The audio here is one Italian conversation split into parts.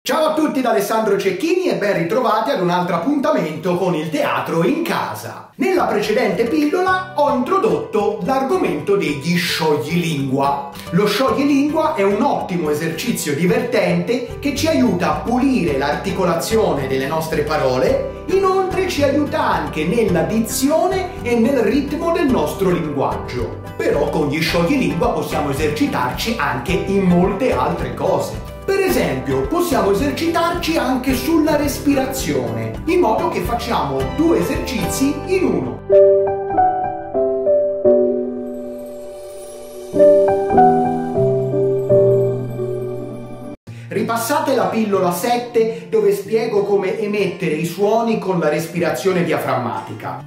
Ciao a tutti da Alessandro Cecchini e ben ritrovati ad un altro appuntamento con il teatro in casa. Nella precedente pillola ho introdotto l'argomento degli scioglilingua. Lo scioglilingua è un ottimo esercizio divertente che ci aiuta a pulire l'articolazione delle nostre parole, inoltre ci aiuta anche nella dizione e nel ritmo del nostro linguaggio. Però con gli scioglilingua possiamo esercitarci anche in molte altre cose. Per esempio, possiamo esercitarci anche sulla respirazione, in modo che facciamo due esercizi in uno. Ripassate la pillola 7 dove spiego come emettere i suoni con la respirazione diaframmatica.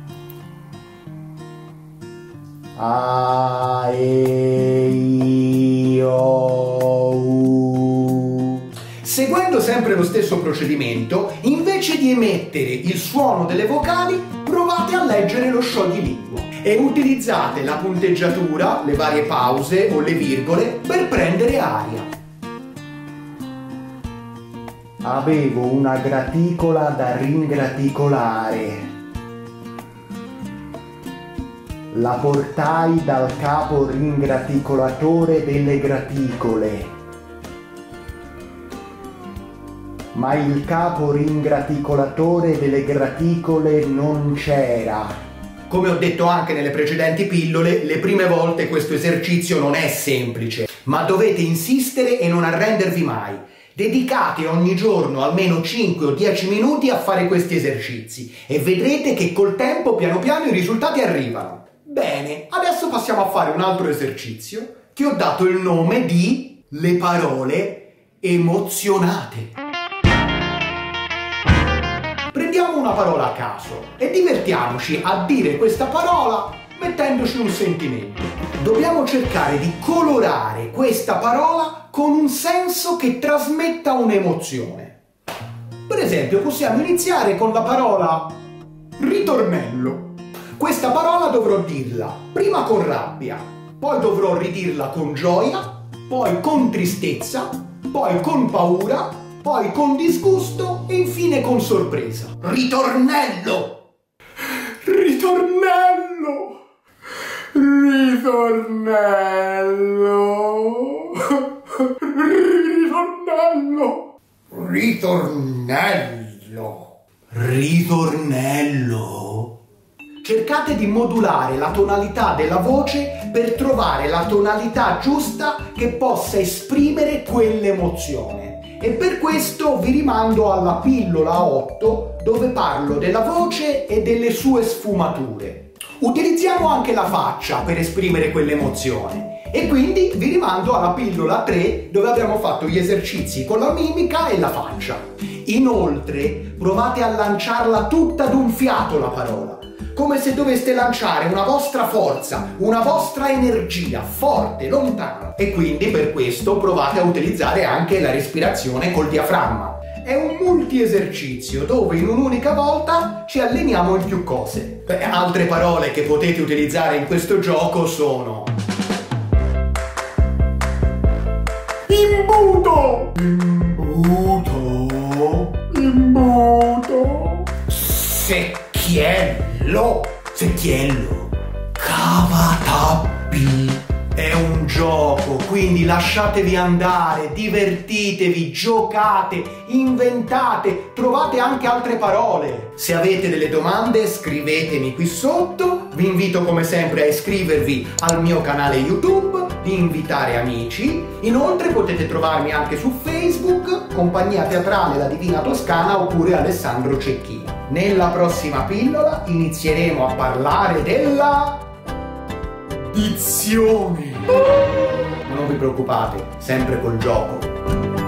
A, E, I, O, U. Seguendo sempre lo stesso procedimento, invece di emettere il suono delle vocali, provate a leggere lo scioglilingua e utilizzate la punteggiatura, le varie pause o le virgole per prendere aria. Avevo una graticola da ringraticolare. La portai dal capo ringraticolatore delle graticole. Ma il capo ringraticolatore delle graticole non c'era. Come ho detto anche nelle precedenti pillole, le prime volte questo esercizio non è semplice, ma dovete insistere e non arrendervi mai. Dedicate ogni giorno almeno 5 o 10 minuti a fare questi esercizi e vedrete che col tempo piano piano i risultati arrivano. Bene, adesso passiamo a fare un altro esercizio che ho dato il nome di le parole emozionate. Prendiamo una parola a caso e divertiamoci a dire questa parola mettendoci un sentimento. Dobbiamo cercare di colorare questa parola con un senso che trasmetta un'emozione. Per esempio, possiamo iniziare con la parola ritornello. Questa parola dovrò dirla prima con rabbia, poi dovrò ridirla con gioia, poi con tristezza, poi con paura, poi con disgusto e infine con sorpresa. Ritornello! Ritornello! Ritornello! Ritornello! Ritornello! Ritornello! Cercate di modulare la tonalità della voce per trovare la tonalità giusta che possa esprimere quell'emozione. E per questo vi rimando alla pillola 8 dove parlo della voce e delle sue sfumature. Utilizziamo anche la faccia per esprimere quell'emozione e quindi vi rimando alla pillola 3 dove abbiamo fatto gli esercizi con la mimica e la faccia. Inoltre provate a lanciarla tutta d'un fiato la parola, come se doveste lanciare una vostra forza, una vostra energia forte, lontano. E quindi per questo provate a utilizzare anche la respirazione col diaframma. È un multi-esercizio dove in un'unica volta ci alleniamo in più cose. Altre parole che potete utilizzare in questo gioco sono imbuto, imbuto, imbuto, secchiello, secchiello, cavatappi. È un gioco, quindi lasciatevi andare, divertitevi, giocate, inventate, trovate anche altre parole. Se avete delle domande scrivetemi qui sotto, vi invito come sempre a iscrivervi al mio canale YouTube, di invitare amici, inoltre potete trovarmi anche su Facebook, Compagnia Teatrale La Divina Toscana oppure Alessandro Cecchini. Nella prossima pillola inizieremo a parlare della dizione. Non vi preoccupate, sempre col gioco.